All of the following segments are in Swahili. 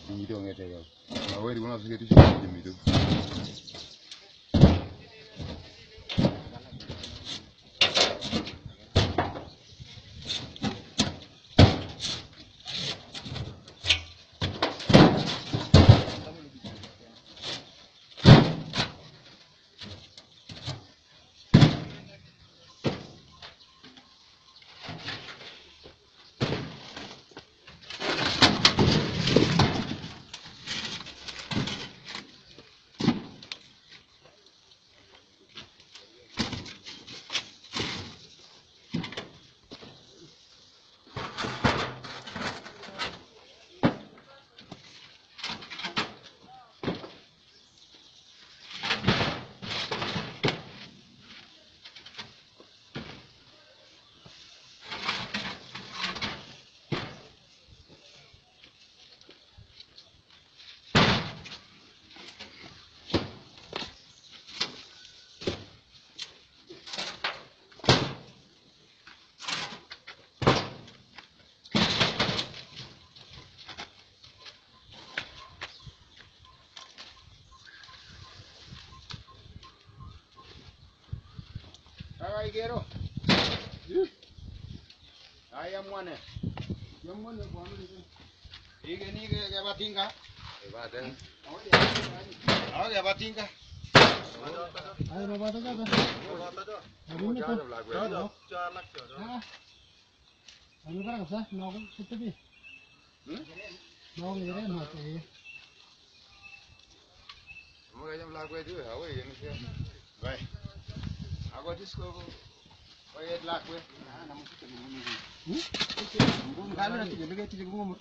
Ini tu orang kata. Awak di mana sikit tu jam itu. Ay quiero. Ay amuane. Amuane kwa nini? Ige ni ke batinga. Batin. Awe batinga. Ay no bata ka. Bata jo. Ano to? Jo. Chalak jo. Ano ka sa? No ko sito bi. No ni re no te. Mo ga jam lagwe du hawe yenu se. Vai. Agora desculpa. Vai é de lá com ele. Ah, não fica no mundo. Vamos cá na tia, liga tia como.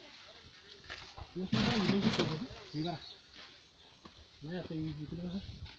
Não sei não, não sei. Liga. Não é tem isso,